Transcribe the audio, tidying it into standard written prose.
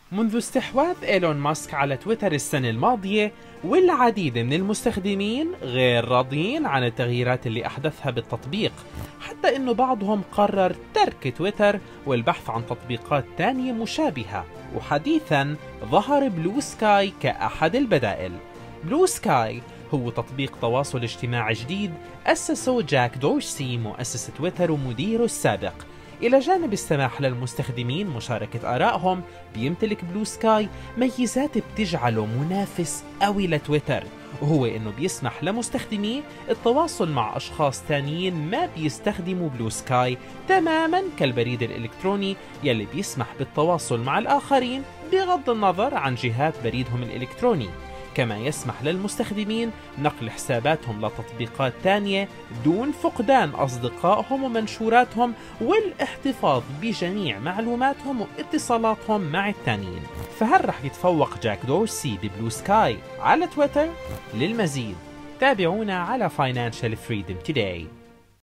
منذ استحواذ إيلون ماسك على تويتر السنة الماضية، والعديد من المستخدمين غير راضيين عن التغييرات اللي أحدثها بالتطبيق، حتى إنه بعضهم قرر ترك تويتر والبحث عن تطبيقات تانية مشابهة. وحديثا ظهر بلو سكاي كأحد البدائل. بلو سكاي هو تطبيق تواصل اجتماعي جديد أسسه جاك دورسي مؤسس تويتر ومديره السابق. إلى جانب السماح للمستخدمين مشاركة آرائهم، بيمتلك بلو سكاي ميزات بتجعله منافس قوي لتويتر، وهو إنه بيسمح لمستخدميه التواصل مع أشخاص تانيين ما بيستخدموا بلو سكاي، تماما كالبريد الإلكتروني يلي بيسمح بالتواصل مع الآخرين بغض النظر عن جهات بريدهم الإلكتروني. كما يسمح للمستخدمين نقل حساباتهم لتطبيقات تانية دون فقدان أصدقائهم ومنشوراتهم، والاحتفاظ بجميع معلوماتهم واتصالاتهم مع التانيين. فهل رح يتفوق جاك دورسي ببلو سكاي على تويتر؟ للمزيد تابعونا على Financial Freedom Today.